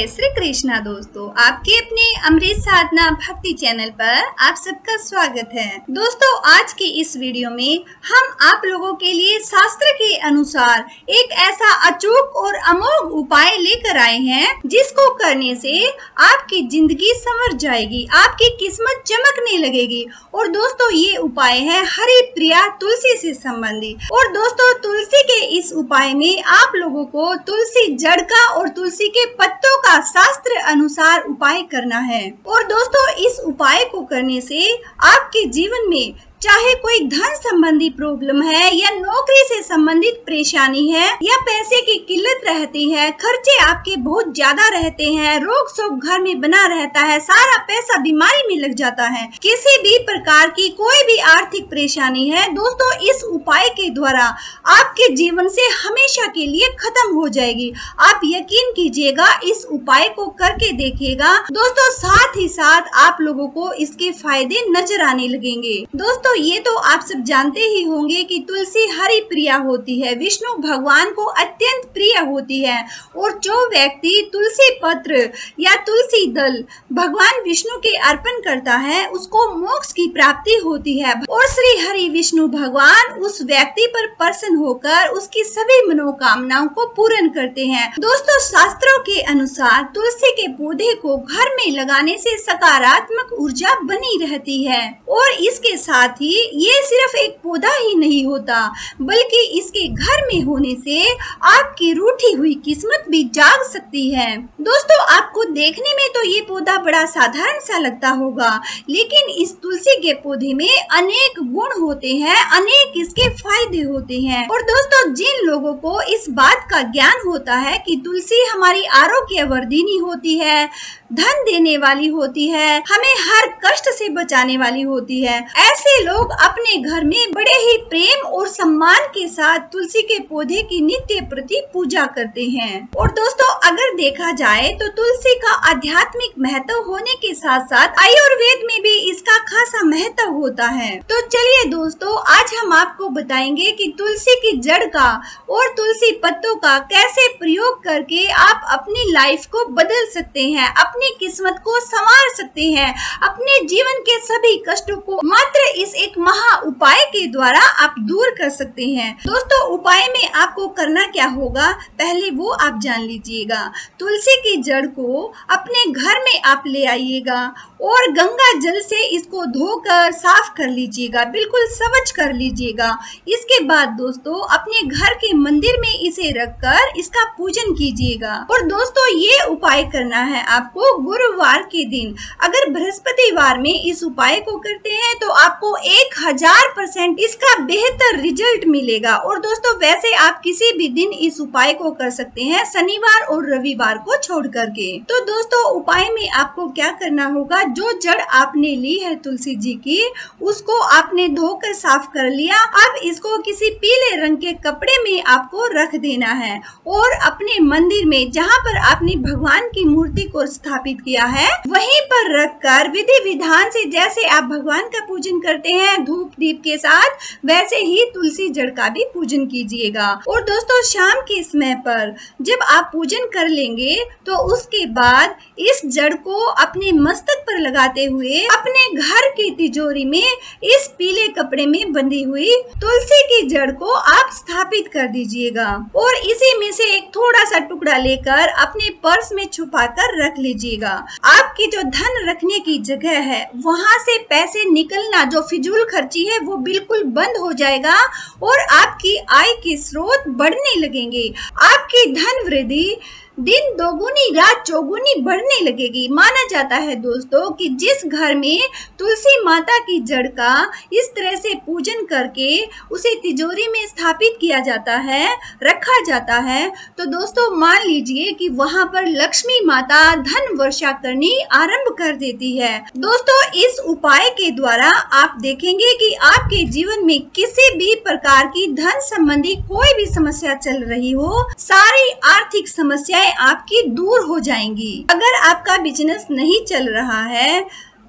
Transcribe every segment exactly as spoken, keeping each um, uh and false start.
जय श्री कृष्णा दोस्तों, आपके अपने अमृत साधना भक्ति चैनल पर आप सबका स्वागत है। दोस्तों, आज के इस वीडियो में हम आप लोगों के लिए शास्त्र के अनुसार एक ऐसा अचूक और अमोघ उपाय लेकर आए हैं जिसको करने से आपकी जिंदगी संवर जाएगी, आपकी किस्मत चमकने लगेगी। और दोस्तों, ये उपाय है हरि प्रिया तुलसी से संबंधित। और दोस्तों, तुलसी के इस उपाय में आप लोगों को तुलसी जड़ का और तुलसी के पत्तों का शास्त्र अनुसार उपाय करना है। और दोस्तों, इस उपाय को करने से आपके जीवन में चाहे कोई धन संबंधी प्रॉब्लम है या नौकरी से संबंधित परेशानी है या पैसे की किल्लत रहती है, खर्चे आपके बहुत ज्यादा रहते हैं, रोग शोक घर में बना रहता है, सारा पैसा बीमारी में लग जाता है, किसी भी प्रकार की कोई भी आर्थिक परेशानी है, दोस्तों इस उपाय के द्वारा आपके जीवन से हमेशा के लिए खत्म हो जाएगी। आप यकीन कीजिएगा, इस उपाय को करके देखिएगा दोस्तों, साथ ही साथ आप लोगों को इसके फायदे नजर आने लगेंगे। दोस्तों, ये तो आप सब जानते ही होंगे कि तुलसी हरि प्रिया होती है, विष्णु भगवान को अत्यंत प्रिय होती है। और जो व्यक्ति तुलसी पत्र या तुलसी दल भगवान विष्णु के अर्पण करता है उसको मोक्ष की प्राप्ति होती है और श्री हरि विष्णु भगवान उस व्यक्ति पर प्रसन्न होकर उसकी सभी मनोकामनाओं को पूर्ण करते हैं। दोस्तों, शास्त्रों के अनुसार तुलसी के पौधे को घर में लगाने से सकारात्मक ऊर्जा बनी रहती है। और इसके साथ ये सिर्फ एक पौधा ही नहीं होता, बल्कि इसके घर में होने से आपकी रूठी हुई किस्मत भी जाग सकती है। दोस्तों, आपको देखने में तो ये पौधा बड़ा साधारण सा लगता होगा, लेकिन इस तुलसी के पौधे में अनेक गुण होते हैं, अनेक इसके फायदे होते हैं। और दोस्तों, जिन लोगों को इस बात का ज्ञान होता है कि तुलसी हमारी आरोग्य वर्धिनी होती है, धन देने वाली होती है, हमें हर कष्ट से बचाने वाली होती है, ऐसे लोग अपने घर में बड़े ही प्रेम और सम्मान के साथ तुलसी के पौधे की नित्य प्रति पूजा करते हैं। और दोस्तों, अगर देखा जाए तो तुलसी का आध्यात्मिक महत्व होने के साथ साथ आयुर्वेद में भी इसका खासा महत्व होता है। तो चलिए दोस्तों, आज हम आपको बताएंगे कि तुलसी की जड़ का और तुलसी पत्तों का कैसे प्रयोग करके आप अपनी लाइफ को बदल सकते हैं, अपनी किस्मत को संवार सकते हैं, अपने जीवन के सभी कष्टों को मात्र इस एक महा उपाय के द्वारा आप दूर कर सकते हैं। दोस्तों, उपाय में आपको करना क्या होगा, पहले वो आप जान लीजिएगा। तुलसी की जड़ को अपने घर में आप ले आइएगा और गंगा जल से इसको धोकर साफ कर लीजिएगा, बिल्कुल स्वच्छ कर लीजिएगा। इसके बाद दोस्तों, अपने घर के मंदिर में इसे रखकर इसका पूजन कीजिएगा। और दोस्तों, ये उपाय करना है आपको गुरुवार के दिन। अगर बृहस्पतिवार में इस उपाय को करते हैं तो आपको एक हजार परसेंट इसका बेहतर रिजल्ट मिलेगा। और दोस्तों, वैसे आप किसी भी दिन इस उपाय को कर सकते हैं, शनिवार और रविवार को छोड़ करके। तो दोस्तों, उपाय में आपको क्या करना होगा, जो जड़ आपने ली है तुलसी जी की, उसको आपने धोकर साफ कर लिया। अब इसको किसी पीले रंग के कपड़े में आपको रख देना है और अपने मंदिर में जहाँ पर आपने भगवान की मूर्ति को स्थापित किया है वहीं पर रखकर विधि विधान से, जैसे आप भगवान का पूजन करते हैं धूप दीप के साथ, वैसे ही तुलसी जड़ का भी पूजन कीजिएगा। और दोस्तों, शाम के समय पर जब आप पूजन कर लेंगे तो उसके बाद इस जड़ को अपने मस्तक पर लगाते हुए अपने घर की तिजोरी में इस पीले कपड़े में बंधी हुई तुलसी की जड़ को आप स्थापित कर दीजिएगा। और इसी में से एक थोड़ा सा टुकड़ा लेकर अपने पर्स में छुपा कर रख लीजिएगा। आपकी जो धन रखने की जगह है वहाँ से पैसे निकलना, जो फिजूल खर्ची है, वो बिल्कुल बंद हो जाएगा और आपकी आय के स्रोत बढ़ने लगेंगे। आपकी धन वृद्धि दिन दोगुनी रात चौगुनी बढ़ने लगेगी। माना जाता है दोस्तों कि जिस घर में तुलसी माता की जड़ का इस तरह से पूजन करके उसे तिजोरी में स्थापित किया जाता है, रखा जाता है, तो दोस्तों मान लीजिए कि वहां पर लक्ष्मी माता धन वर्षा करनी आरंभ कर देती है। दोस्तों, इस उपाय के द्वारा आप देखेंगे कि आपके जीवन में किसी भी प्रकार की धन संबंधी कोई भी समस्या चल रही हो, सारी आर्थिक समस्या आपकी दूर हो जाएंगी। अगर आपका बिजनेस नहीं चल रहा है,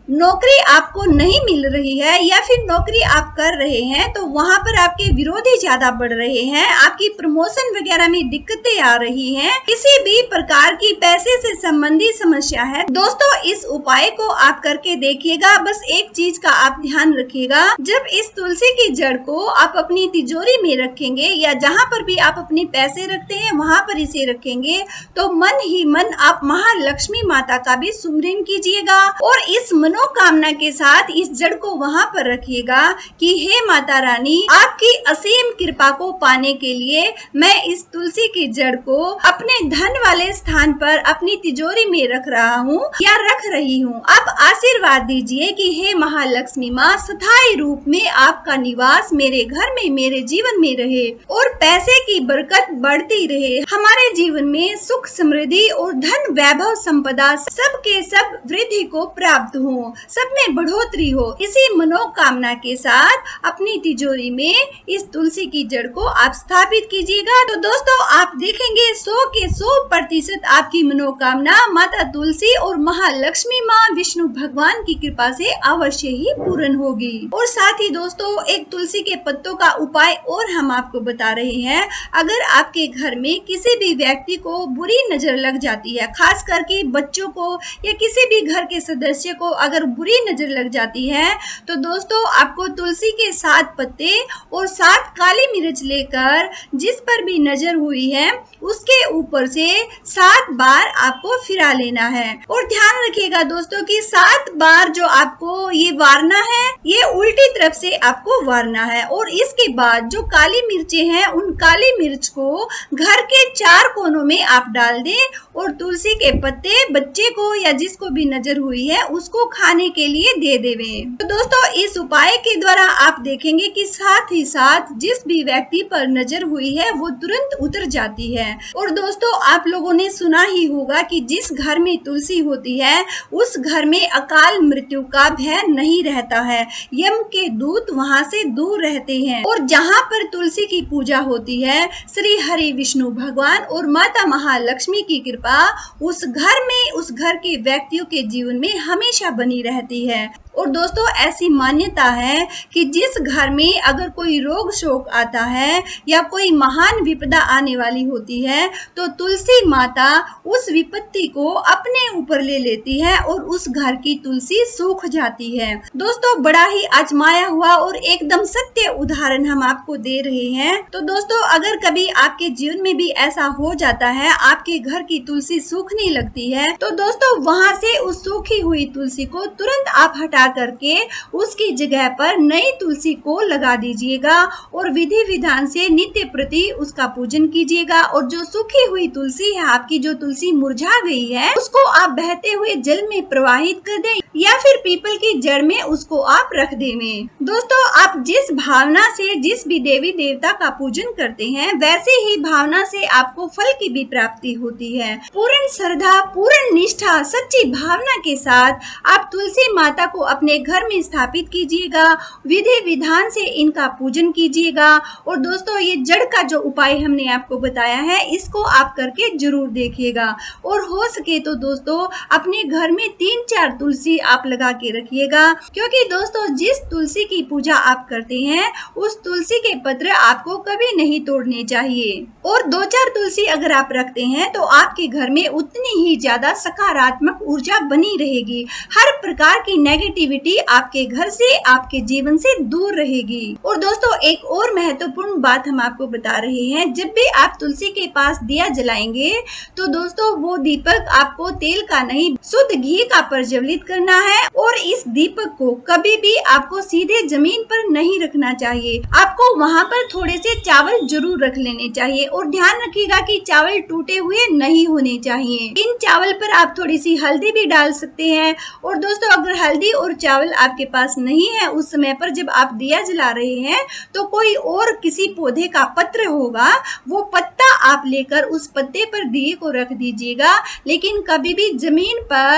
नौकरी आपको नहीं मिल रही है या फिर नौकरी आप कर रहे हैं तो वहां पर आपके विरोधी ज्यादा बढ़ रहे हैं, आपकी प्रमोशन वगैरह में दिक्कतें आ रही हैं, किसी भी प्रकार की पैसे से संबंधित समस्या है, दोस्तों इस उपाय को आप करके देखिएगा। बस एक चीज का आप ध्यान रखिएगा, जब इस तुलसी की जड़ को आप अपनी तिजोरी में रखेंगे या जहाँ पर भी आप अपने पैसे रखते हैं वहां पर इसे रखेंगे तो मन ही मन आप महालक्ष्मी माता का भी सुमिरन कीजिएगा और इस मनोकामना के साथ इस जड़ को वहां पर रखिएगा कि हे माता रानी, आपकी असीम कृपा को पाने के लिए मैं इस तुलसी की जड़ को अपने धन वाले स्थान पर अपनी तिजोरी में रख रहा हूँ या रख रही हूँ। आप आशीर्वाद दीजिए कि हे महालक्ष्मी माँ, स्थायी रूप में आपका निवास मेरे घर में, मेरे जीवन में रहे और पैसे की बरकत बढ़ती रहे, हमारे जीवन में सुख समृद्धि और धन वैभव संपदा सब के सब वृद्धि को प्राप्त हो, सब में बढ़ोतरी हो। इसी मनोकामना के साथ अपनी तिजोरी में इस तुलसी की जड़ को आप स्थापित कीजिएगा। तो दोस्तों आप देखेंगे सौ के सौ प्रतिशत आपकी मनोकामना माता तुलसी और महालक्ष्मी माँ विष्णु भगवान की कृपा से अवश्य ही पूर्ण होगी। और साथ ही दोस्तों एक तुलसी के पत्तों का उपाय और हम आपको बता रहे हैं। अगर आपके घर में किसी भी व्यक्ति को बुरी नजर लग जाती है, खास करके बच्चों को या किसी भी घर के सदस्य को अगर बुरी नजर लग जाती है तो दोस्तों आपको तुलसी के सात पत्ते और सात काली मिर्च लेकर जिस पर भी नजर हुई है उसके ऊपर से सात बार आपको फिरा लेना है। और ध्यान रखिएगा दोस्तों कि सात बार जो आपको ये वारना है ये उल्टी तरफ से आपको वारना है। और इसके बाद जो काली मिर्चें हैं उन काली मिर्च को घर के चार कोनों में आप डाल दें और तुलसी के पत्ते बच्चे को या जिसको भी नजर हुई है उसको खाने के लिए दे देवें। तो दोस्तों इस उपाय के द्वारा आप देखेंगे कि साथ ही साथ जिस भी व्यक्ति पर नजर हुई है वो तुरंत उतर जाती है। और दोस्तों आप लोगों ने सुना ही होगा कि जिस घर में तुलसी होती है उस घर में अकाल मृत्यु का भय नहीं रहता है, यम के दूत वहां से दूर रहते हैं। और जहाँ पर तुलसी की पूजा होती है श्री हरि विष्णु भगवान और माता महालक्ष्मी की कृपा उस घर में, उस घर के व्यक्तियों के जीवन में हमेशा बनी रहती है। और दोस्तों ऐसी मान्यता है कि जिस घर में अगर कोई रोग शोक आता है या कोई महान विपदा आने वाली होती है तो तुलसी माता उस विपत्ति को अपने ऊपर ले लेती है और उस घर की तुलसी सूख जाती है। दोस्तों बड़ा ही आजमाया हुआ और एकदम सत्य उदाहरण हम आपको दे रहे हैं। तो दोस्तों अगर कभी आपके जीवन में भी ऐसा हो जाता है, आपके घर की तुलसी सूखने लगती है, तो दोस्तों वहां से उस सूखी हुई तुलसी को तुरंत आप हटा करके उसकी जगह पर नई तुलसी को लगा दीजिएगा और विधि विधान से नित्य प्रति उसका पूजन कीजिएगा। और जो सूखी हुई तुलसी है, आपकी जो तुलसी मुरझा गई है, उसको आप बहते हुए जल में प्रवाहित कर दें या फिर पीपल की जड़ में उसको आप रख दें। दोस्तों आप जिस भावना से जिस भी देवी देवता का पूजन करते हैं वैसे ही भावना से आपको फल की भी प्राप्ति होती है। पूर्ण श्रद्धा, पूर्ण निष्ठा, सच्ची भावना के साथ आप तुलसी माता को अपने घर में स्थापित कीजिएगा, विधि विधान से इनका पूजन कीजिएगा। और दोस्तों ये जड़ का जो उपाय हमने आपको बताया है इसको आप करके जरूर देखिएगा। और हो सके तो दोस्तों अपने घर में तीन चार तुलसी आप लगा के रखिएगा, क्योंकि दोस्तों जिस तुलसी की पूजा आप करते हैं उस तुलसी के पत्र आपको कभी नहीं तोड़ने चाहिए। और दो चार तुलसी अगर आप रखते हैं तो आपके घर में उतनी ही ज्यादा सकारात्मक ऊर्जा बनी रहेगी, हर प्रकार की नेगेटिविटी आपके घर से, आपके जीवन से दूर रहेगी। और दोस्तों एक और महत्वपूर्ण बात हम आपको बता रहे हैं, जब भी आप तुलसी के पास दिया जलाएंगे तो दोस्तों वो दीपक आपको तेल का नहीं शुद्ध घी का प्रज्वलित करना है। और इस दीपक को कभी भी आपको सीधे जमीन पर नहीं रखना चाहिए, आपको वहाँ पर थोड़े से चावल जरूर रख लेने चाहिए। और ध्यान रखिएगा कि चावल टूटे हुए नहीं होने चाहिए। इन चावल पर आप थोड़ी सी हल्दी भी डाल सकते हैं। और दोस्तों अगर हल्दी और चावल आपके पास नहीं है उस समय पर जब आप दिया जला रहे हैं तो कोई और किसी पौधे का पत्र होगा, वो पत्ता आप लेकर उस पत्ते पर दिए को रख दीजिएगा, लेकिन कभी भी जमीन पर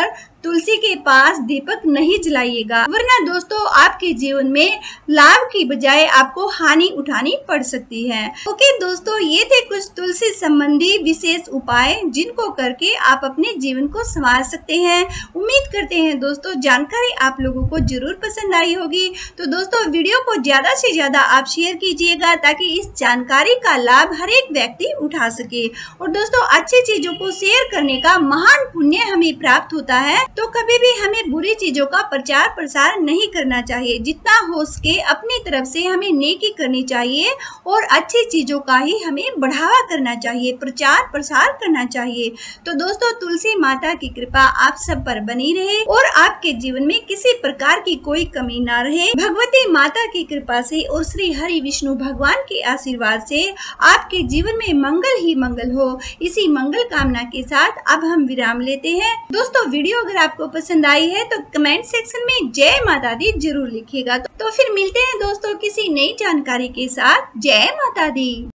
तुलसी के पास दीपक नहीं जलाइएगा, वरना दोस्तों आपके जीवन में लाभ की बजाय आपको हानि उठानी पड़ सकती है। ओके दोस्तों, ये थे कुछ तुलसी संबंधी विशेष उपाय जिनको करके आप अपने जीवन को संवार सकते हैं। उम्मीद करते हैं दोस्तों जानकारी आप लोगों को जरूर पसंद आई होगी। तो दोस्तों वीडियो को ज्यादा से ज्यादा आप शेयर कीजिएगा ताकि इस जानकारी का लाभ हर एक व्यक्ति उठा सके। और दोस्तों अच्छी चीजों को शेयर करने का महान पुण्य हमें प्राप्त होता है, तो कभी भी हमें बुरी चीजों का प्रचार प्रसार नहीं करना चाहिए। जितना हो सके अपनी तरफ से हमें नेकी करनी चाहिए और अच्छी चीजों का ही हमें बढ़ावा करना चाहिए, प्रचार प्रसार करना चाहिए। तो दोस्तों तुलसी माता की कृपा आप सब पर बनी रहे और आपके जीवन में किसी प्रकार की कोई कमी ना रहे। भगवती माता की कृपा से और श्री हरि विष्णु भगवान के आशीर्वाद से आपके जीवन में मंगल ही मंगल हो। इसी मंगल कामना के साथ अब हम विराम लेते हैं। दोस्तों वीडियो अगर आपको पसंद आई है तो कमेंट सेक्शन में जय माता दी जरूर लिखिएगा। तो फिर मिलते हैं दोस्तों किसी नई जानकारी के साथ। जय माता दी।